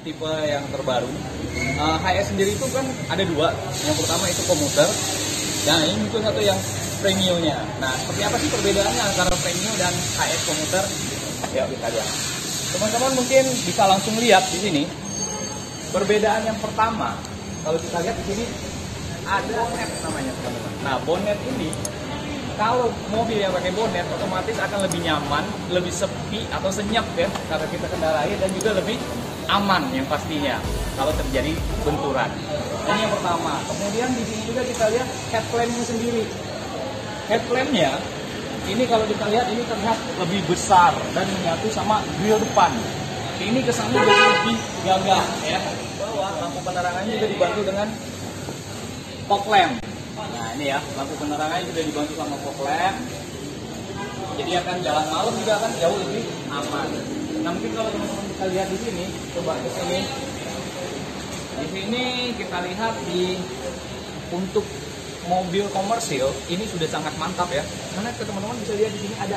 tipe yang terbaru. HS sendiri itu kan ada dua. Yang pertama itu komuter, dan ini itu satu yang premiumnya. Nah, seperti apa sih perbedaannya antara premium dan HS komuter? Ya, kita lihat. Teman-teman mungkin bisa langsung lihat di sini. Perbedaan yang pertama, kalau kita lihat di sini ada bonnet namanya, teman-teman. Nah, bonnet ini kalau mobil yang pakai bonnet otomatis akan lebih nyaman, lebih sepi atau senyap ya karena kita kendarai, dan juga lebih aman yang pastinya kalau terjadi benturan. Ini yang pertama. Kemudian di sini juga kita lihat headlampnya sendiri. Headlampnya ini kalau kita lihat ini terlihat lebih besar dan menyatu sama grill depan. Ini kesannya lebih gagah ya. Bahwa lampu penerangannya juga dibantu dengan fog lamp. Nah ini ya, lampu penerangannya sudah dibantu sama fog lamp. Jadi akan jalan malam juga akan jauh lebih aman. Nah mungkin kalau teman-teman bisa lihat di sini, coba ke sini. Di sini kita lihat untuk mobil komersil ini sudah sangat mantap ya. Karena teman-teman bisa lihat di sini ada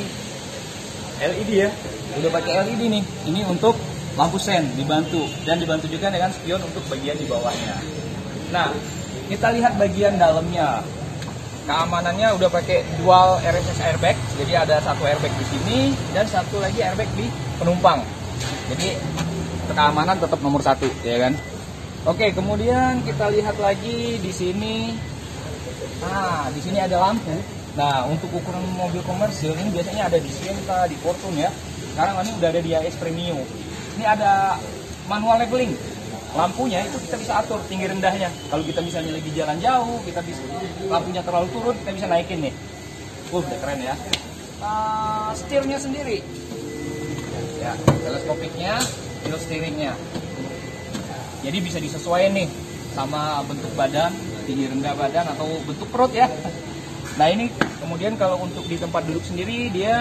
LED ya. Udah pakai LED nih. Ini untuk lampu sen dibantu, dan dibantu juga dengan spion untuk bagian di bawahnya. Nah, kita lihat bagian dalamnya. Keamanannya udah pakai dual RSS airbag. Jadi ada satu airbag di sini dan satu lagi airbag di penumpang. Jadi keamanan tetap nomor satu, ya kan? Oke, kemudian kita lihat lagi di sini. Nah, di sini ada lampu. Nah, untuk ukuran mobil komersil ini biasanya ada di Sienta, di Fortune ya. Sekarang ini udah ada di HS Premium. Ini ada manual leveling. Lampunya itu kita bisa atur tinggi rendahnya. Kalau kita misalnya lagi jalan jauh, kita bisa lampunya terlalu turun, kita bisa naikin nih. Udah keren ya. Setirnya sendiri. Ya, teleskopiknya, wheel steeringnya. Jadi bisa disesuaikan nih sama bentuk badan, tinggi rendah badan atau bentuk perut ya. Nah ini kemudian kalau untuk di tempat duduk sendiri dia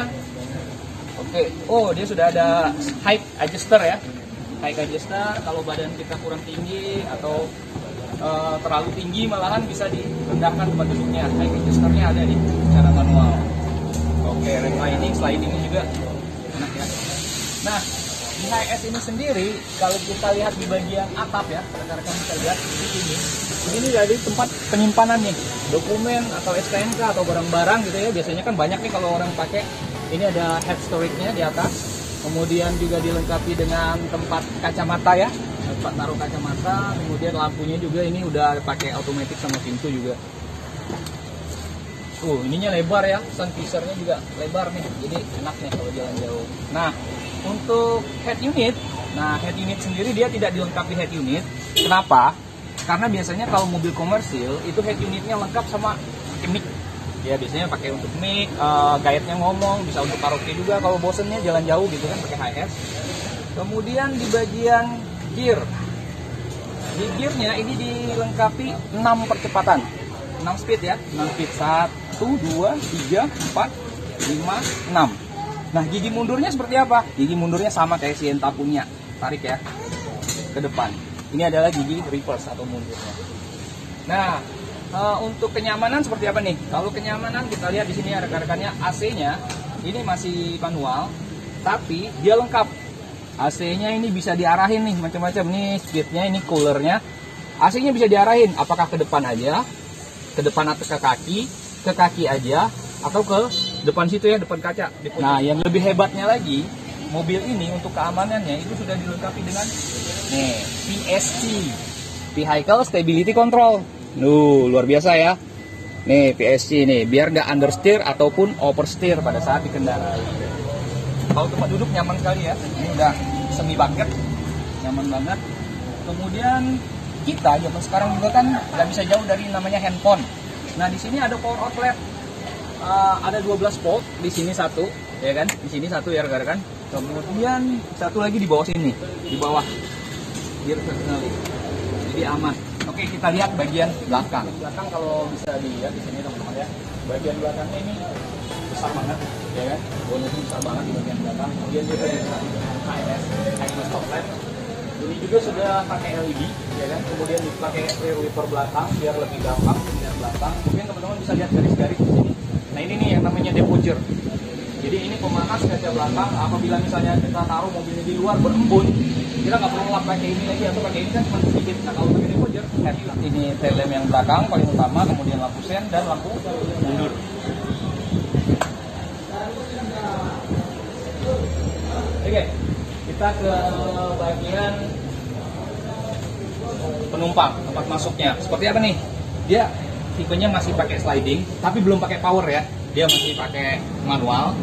dia sudah ada height adjuster ya. Height adjuster kalau badan kita kurang tinggi atau terlalu tinggi malahan bisa direndahkan tempat duduknya. Height adjusternya ada nih secara manual. Oke, sliding juga enak ya. Nah, di HS ini sendiri kalau kita lihat di bagian atap ya, rekan-rekan bisa lihat di sini. Ini dari tempat penyimpanan nih, dokumen atau STNK atau barang-barang gitu ya. Biasanya kan banyak nih kalau orang pakai. Ini ada head storage-nya di atas. Kemudian juga dilengkapi dengan tempat kacamata ya, tempat taruh kacamata. Kemudian lampunya juga ini udah pakai otomatis sama pintu juga. Ininya lebar ya, sun visor-nya juga lebar nih. Jadi enak nih kalau jalan jauh. Nah, untuk head unit, head unit sendiri dia tidak dilengkapi head unit. Kenapa? Karena biasanya kalau mobil komersil itu head unitnya lengkap sama mic. Ya biasanya pakai untuk mic, guide-nya ngomong, bisa untuk karaoke juga kalau bosennya jalan jauh gitu kan pakai HS. Kemudian di bagian gear. Di gearnya ini dilengkapi 6 percepatan. 6 speed ya. 6 speed 1, 2, 3, 4, 5, 6. Nah, gigi mundurnya seperti apa? Gigi mundurnya sama kayak Sienta punya. Tarik ya ke depan. Ini adalah gigi reverse atau mundurnya. Nah, untuk kenyamanan seperti apa nih? Kalau kenyamanan kita lihat di sini rekan-rekannya AC-nya ini masih manual, tapi dia lengkap. AC-nya ini bisa diarahin nih macam-macam nih, speednya ini coolernya. AC-nya bisa diarahin apakah ke depan aja, ke depan atau ke kaki aja, atau ke depan situ ya, depan kaca. Nah, yang lebih hebatnya lagi, mobil ini untuk keamanannya itu sudah dilengkapi dengan PSC, Vehicle Stability Control. Luar biasa ya. Nih PSC nih, biar nggak understeer ataupun oversteer pada saat dikendarai. Kalau tempat duduk nyaman sekali ya. Ini udah semi bucket, nyaman banget. Kemudian kita zaman sekarang juga kan nggak bisa jauh dari namanya handphone. Nah di sini ada power outlet. Ada 12 volt, di sini satu, ya kan? Di sini satu ya rekan-rekan. Kemudian satu lagi di bawah sini, di bawah, biar terkenali. Jadi aman. Oke, kita lihat bagian belakang. Belakang kalau bisa dilihat di sini teman-teman ya. Bagian belakangnya ini besar banget, ya kan? Bonusnya besar banget di bagian belakang. Kemudian juga dilengkapi dengan HS, headlamp stop lamp. Ini juga sudah pakai LED, ya kan? Kemudian dipakai rear wiper belakang biar lebih gampang di belakang. Kemudian teman-teman bisa lihat garis-garis di sini. Nah ini nih yang namanya diffuser. Jadi ini pemangkas kaca belakang. Apabila misalnya kita taruh mobilnya di luar berembun, kita nggak perlu lap pakai ini lagi, atau pakai ini kan cuma sedikit. Nah kalau pakai deboger, ini tail lamp yang belakang paling utama, kemudian lampu sen dan lampu mundur. Oke, kita ke bagian penumpang, tempat masuknya. Seperti apa nih? Dia tipenya masih pakai sliding, tapi belum pakai power ya. Dia masih pakai manual.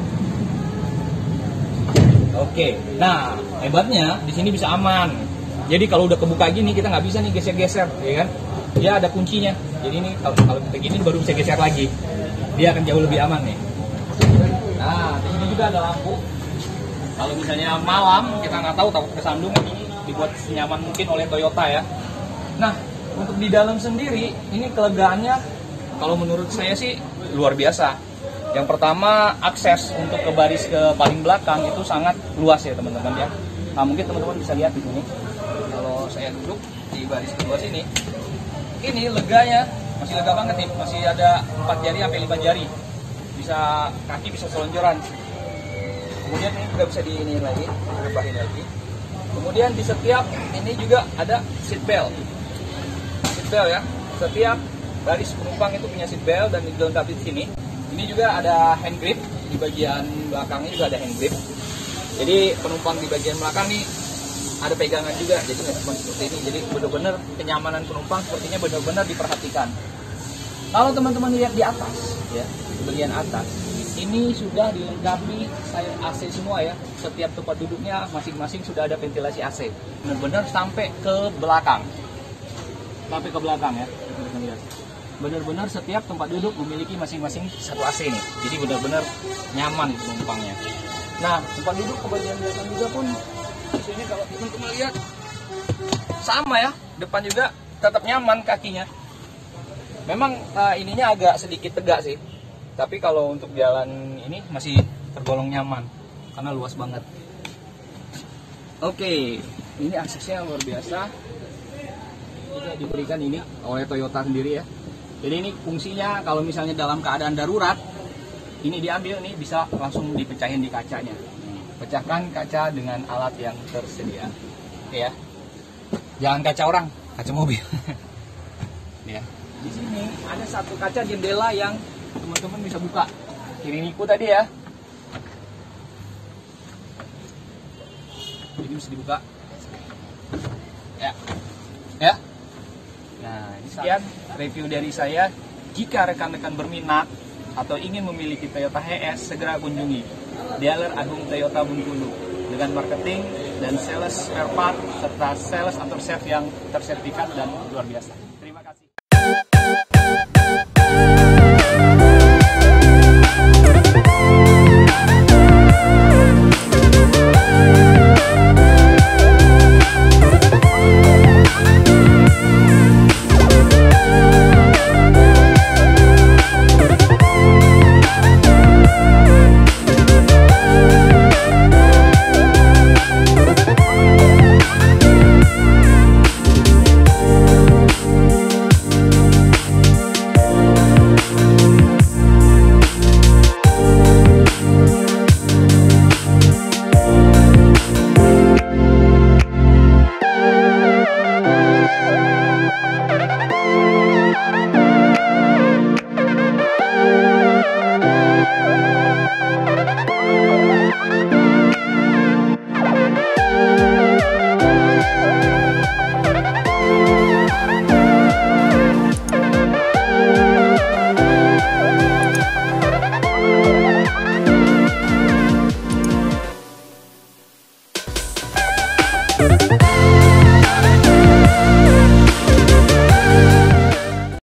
Oke, nah hebatnya di sini bisa aman. Jadi kalau udah kebuka gini kita nggak bisa nih geser-geser, ya kan? Dia ada kuncinya. Jadi ini kalau kita gini baru bisa geser lagi. Dia akan jauh lebih aman nih. Nah, di sini juga ada lampu. Kalau misalnya malam kita nggak tahu takut kesandung, ini dibuat senyaman mungkin oleh Toyota ya. Nah, untuk di dalam sendiri ini kelegaannya kalau menurut saya sih luar biasa. Yang pertama, akses untuk ke baris ke paling belakang itu sangat luas ya teman-teman ya. Nah, mungkin teman-teman bisa lihat di sini. Kalau saya duduk di baris kedua sini, ini leganya masih lega banget nih. Masih ada 4 jari sampai 5 jari. Bisa kaki bisa selonjoran. Kemudian ini juga bisa ini lagi, tambahin lagi. Kemudian di setiap ini juga ada seat belt. Seat belt ya. Setiap baris penumpang itu punya seat belt dan dilengkapi di sini. Ini juga ada hand grip, di bagian belakangnya juga ada hand grip. Jadi penumpang di bagian belakang nih ada pegangan juga, jadi nggak cuma seperti ini. Jadi benar-benar kenyamanan penumpang sepertinya benar-benar diperhatikan. Kalau teman-teman lihat di atas, ya di bagian atas, ini sudah dilengkapi AC semua ya. Setiap tempat duduknya masing-masing sudah ada ventilasi AC. Benar-benar sampai ke belakang, ya. Benar-benar setiap tempat duduk memiliki masing-masing satu AC nih. Jadi benar-benar nyaman penumpangnya. Nah, tempat duduk ke bagian belakang juga pun di sini kalau teman-teman lihat sama ya, depan juga tetap nyaman kakinya. Memang ininya agak sedikit tegak sih. Tapi kalau untuk jalan ini masih tergolong nyaman karena luas banget. Oke, ini aksesnya luar biasa. Sudah diberikan ini oleh Toyota sendiri ya. Jadi ini fungsinya kalau misalnya dalam keadaan darurat, ini diambil nih bisa langsung dipecahin di kacanya. Pecahkan kaca dengan alat yang tersedia. Oke ya. Jangan kaca orang, kaca mobil. Ya. Di sini ada satu kaca jendela yang teman-teman bisa buka. Kiriniku tadi ya. Jadi bisa dibuka. Ya. Ya. Nah, ini sekian review dari saya. Jika rekan-rekan berminat atau ingin memiliki Toyota HS, segera kunjungi dealer Agung Toyota Bengkulu dengan marketing dan sales spare part serta sales after sales yang tersertifikat dan luar biasa.